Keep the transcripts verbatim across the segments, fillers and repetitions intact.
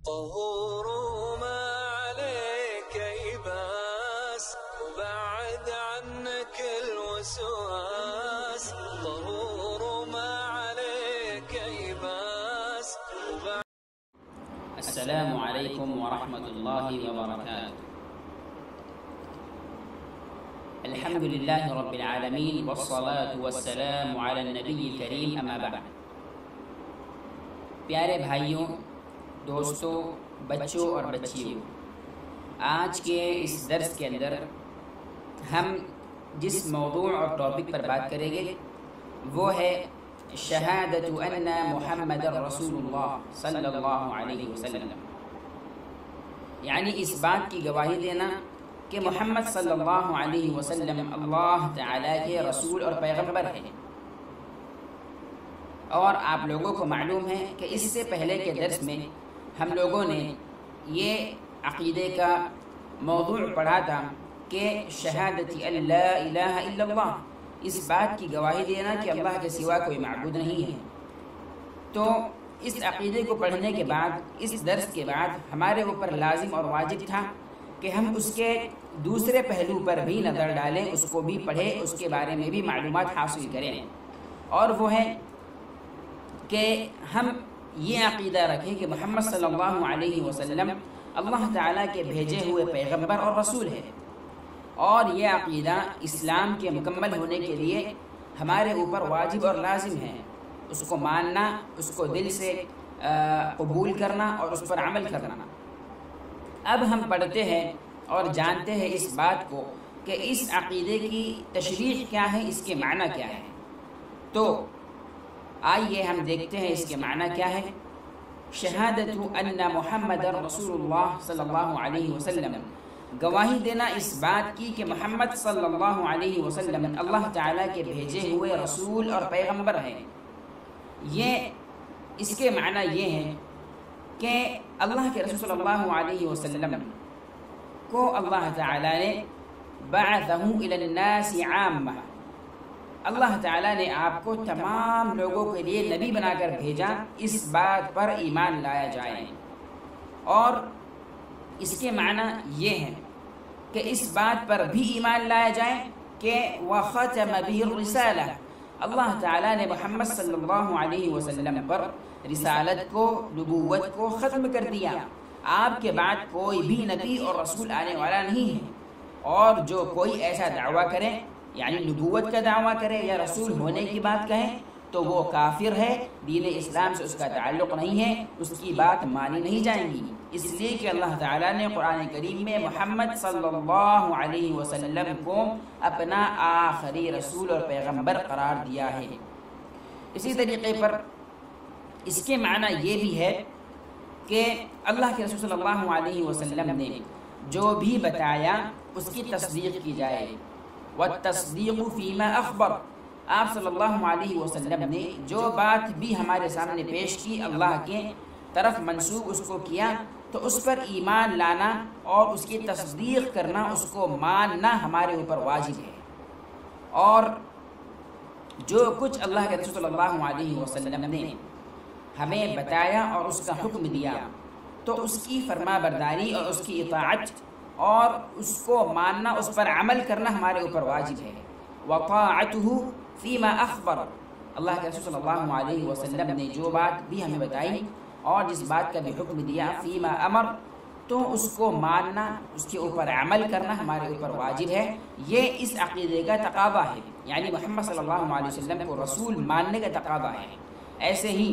طهور ما عليك يباس وبعد عنك الوسواس طهور ما عليك يباس وبعد. السلام عليكم ورحمة الله وبركاته. الحمد لله رب العالمين والصلاة والسلام على النبي الكريم أما بعد. پیارے بھائیوں، دوستوں، بچوں اور بچیوں، آج کے اس درس کے اندر ہم جس موضوع اور ٹاپک پر بات کریں گے وہ ہے شہادت ان محمد رسول اللہ صلی اللہ علیہ وسلم، یعنی اس بات کی گواہی دینا کہ محمد صلی اللہ علیہ وسلم اللہ تعالیٰ کے رسول اور پیغمبر ہیں۔ اور آپ لوگوں کو معلوم ہے کہ اس سے پہلے کے درس میں ہم لوگوں نے یہ عقیدے کا موضوع پڑھا تھا کہ شہادت لا الہ الا اللہ، اس بات کی گواہی دینا کہ اللہ کے سوا کوئی معبود نہیں ہے۔ تو اس عقیدے کو پڑھنے کے بعد، اس درس کے بعد ہمارے اوپر لازم اور واجب تھا کہ ہم اس کے دوسرے پہلو پر بھی نظر ڈالیں، اس کو بھی پڑھیں، اس کے بارے میں بھی معلومات حاصل کریں، اور وہ ہے کہ ہم یہ عقیدہ رکھیں کہ محمد صلی اللہ علیہ وسلم اللہ تعالیٰ کے بھیجے ہوئے پیغمبر اور رسول ہے، اور یہ عقیدہ اسلام کے مکمل ہونے کے لیے ہمارے اوپر واجب اور لازم ہے، اس کو ماننا، اس کو دل سے قبول کرنا اور اس پر عمل کرنا۔ اب ہم پڑھتے ہیں اور جانتے ہیں اس بات کو کہ اس عقیدے کی تشریح کیا ہے، اس کے معنی کیا ہے۔ تو آئیے ہم دیکھتے ہیں اس کے معنی کیا ہے۔ شہادت ان محمد رسول اللہ صلی اللہ علیہ وسلم، گواہی دینا اس بات کی کہ محمد صلی اللہ علیہ وسلم اللہ تعالیٰ کے بھیجے ہوئے رسول اور پیغمبر ہیں۔ یہ اس کے معنی یہ ہیں کہ اللہ کے رسول صلی اللہ علیہ وسلم کو اللہ تعالیٰ نے بعثہ الی الناس عامہ، اللہ تعالیٰ نے آپ کو تمام لوگوں کے لیے نبی بنا کر بھیجا، اس بات پر ایمان لایا جائے۔ اور اس کے معنی یہ ہے کہ اس بات پر بھی ایمان لایا جائے کہ وَخَتَمَ بِهِ الرِّسَالَةَ، اللہ تعالیٰ نے محمد صلی اللہ علیہ وسلم پر رسالت کو، نبوت کو ختم کر دیا، آپ کے بعد کوئی بھی نبی اور رسول آنے والا نہیں ہے۔ اور جو کوئی ایسا دعویٰ کرے، یعنی نبوت کا دعویٰ کرے یا رسول ہونے کی بات کہیں، تو وہ کافر ہے، دین اسلام سے اس کا تعلق نہیں ہے، اس کی بات مانی نہیں جائیں گی، اس لیے کہ اللہ تعالیٰ نے قرآن کریم میں محمد صلی اللہ علیہ وسلم کو اپنا آخری رسول اور پیغمبر قرار دیا ہے۔ اسی طریقے پر اس کے معنی یہ بھی ہے کہ اللہ کے رسول صلی اللہ علیہ وسلم نے جو بھی بتایا اس کی تصدیق کی جائے۔ والتصدیق فیما اخبر، آپ صلی اللہ علیہ وسلم نے جو بات بھی ہمارے سامنے پیش کی، اللہ کے طرف منسوب اس کو کیا، تو اس پر ایمان لانا اور اس کی تصدیق کرنا، اس کو ماننا ہمارے اوپر واجب ہے۔ اور جو کچھ اللہ کے رسول صلی اللہ علیہ وسلم نے ہمیں بتایا اور اس کا حکم دیا، تو اس کی فرما برداری اور اس کی اطاعت اور اس کو ماننا، اس پر عمل کرنا ہمارے اوپر واجب ہے۔ وطاعته فيما اخبر، اللہ کے رسول صلی اللہ علیہ وسلم نے جو بات بھی ہمیں بتائی اور جس بات کا بھی حکم دیا، فیما امر، تو اس کو ماننا، اس کے اوپر عمل کرنا ہمارے اوپر واجب ہے۔ یہ اس عقیدے کا تقاضا ہے، یعنی محمد صلی اللہ علیہ وسلم کو رسول ماننے کا تقاضا ہے۔ ایسے ہی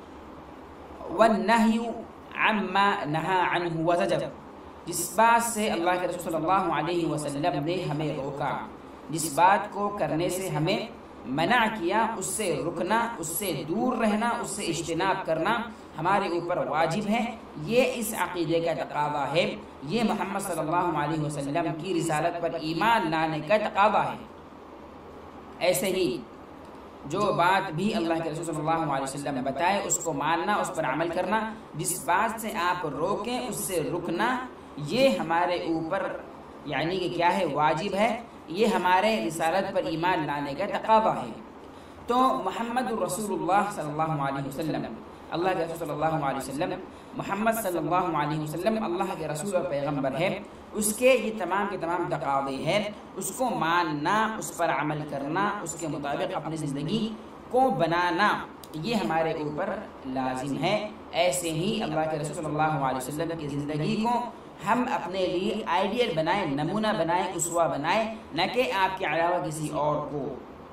والنہی عما نہا عنہ وزجر، جس بات سے اللہ کے رسول صلی اللہ علیہ وسلم نے ہمیں روکا، جس بات کو کرنے سے ہمیں منع کیا، اس سے رکنا، اس سے دور رہنا، اس سے اجتناب کرنا ہمارے اوپر واجب ہے۔ یہ اس عقیدے کا تقاضا ہے، یہ محمد صلی اللہ علیہ وسلم کی رسالت پر ایمان لانے کا تقاضا ہے۔ ایسے ہی جو بات بھی اللہ کے رسول صلی اللہ علیہ وسلم بتائے اس کو ماننا، اس پر عمل کرنا، جس بات سے آپ روکیں اس سے رکنا، یہ ہمارے اوپر یعنی کہ کیا ہے، واجب ہے، یہ ہمارے رسالت پر ایمان لانے کا تقاضا ہے۔ تو محمد الرسول اللہ صلی اللہ علیہ وسلم اللہ کے رسول صلی اللہ علیہ وسلم محمد صلی اللہ علیہ وسلم اللہ کے رسول اور پیغمبر ہے، اس کے یہ تمام کے تمام تقاضے ہیں، اس کو ماننا، اس پر عمل کرنا، اس کے مطابق اپنی زندگی کو بنانا، یہ ہمارے اوپر لازم ہے۔ ایسے ہی اللہ کے رسول صلی اللہ علیہ وسلم کی زندگی کو ہم اپنے لیے آئیڈیل بنائیں، نمونہ بنائیں، اسوہ بنائیں، نہ کہ آپ کے علاوہ کسی اور کو۔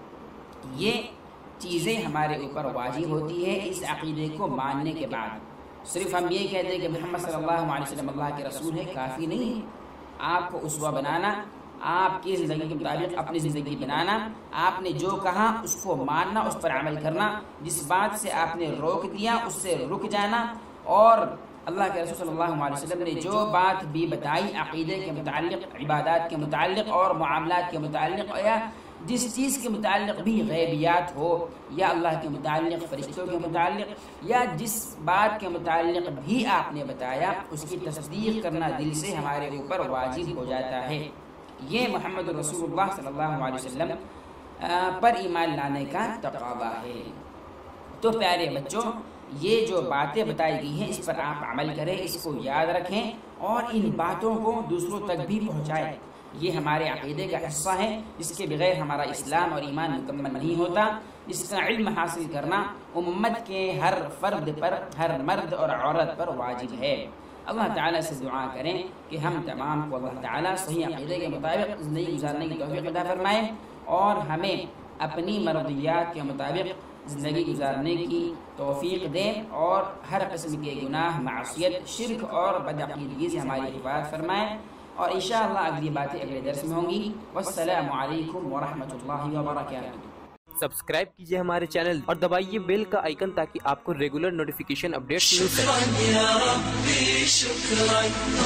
یہ چیزیں ہمارے اوپر واجب ہوتی ہے اس عقیدے کو ماننے کے بعد۔ صرف ہم یہ کہتے ہیں کہ محمد صلی اللہ علیہ وسلم اللہ کے رسول ہے، کافی نہیں ہے۔ آپ کو اسوہ بنانا، آپ کی زندگی کے مطابق اپنی زندگی بنانا، آپ نے جو کہا اس کو ماننا، اس پر عمل کرنا، جس بات سے آپ نے روک دیا اس سے رک جانا، اور اللہ کے رسول صلی اللہ علیہ وسلم نے جو بات بھی بتائی عقیدے کے متعلق، عبادات کے متعلق اور معاملات کے متعلق، یا جس چیز کے متعلق بھی غیبیات ہو، یا اللہ کے متعلق، فرشتوں کے متعلق، یا جس بات کے متعلق بھی آپ نے بتایا، اس کی تصدیق کرنا دل سے ہمارے اوپر واجب ہو جاتا ہے۔ یہ محمد رسول اللہ صلی اللہ علیہ وسلم پر ایمان لانے کا تقاضا ہے۔ تو پیارے بچوں، یہ جو باتیں بتائی گئی ہیں اس پر آپ عمل کریں، اس کو یاد رکھیں اور ان باتوں کو دوسروں تک بھی پہنچائیں۔ یہ ہمارے عقیدے کا حصہ ہے، اس کے بغیر ہمارا اسلام اور ایمان مکمل نہیں ہوتا۔ اس کا علم حاصل کرنا امت کے ہر فرد پر، ہر مرد اور عورت پر واجب ہے۔ اللہ تعالیٰ سے دعا کریں کہ ہم تمام کو اللہ تعالیٰ صحیح عقیدے کے مطابق زندگی گزارنے کی توفیق عطا فرمائے، اور ہمیں اپنی مرضیات کے مطابق زندگی گزارنے کی توفیق دیں، اور ہر قسم کے گناہ، معصیت، شرک اور بدعقیدگی سے ہماری حفاظت فرمائیں۔ اور انشاءاللہ اگلی باتیں اگلے درس میں ہوں گی۔ والسلام علیکم ورحمۃ اللہ وبرکاتہ۔ سبسکرائب کیجئے ہمارے چینل اور دبائیے بیل کا آئیکن تاکہ آپ کو ریگولر نوٹیفیکیشن اپڈیٹ مل سکے۔ شکراً یا ربی شکراً،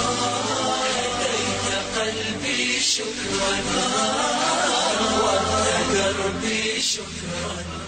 ہدیت قلبی شکراً، ورد دربی شکراً۔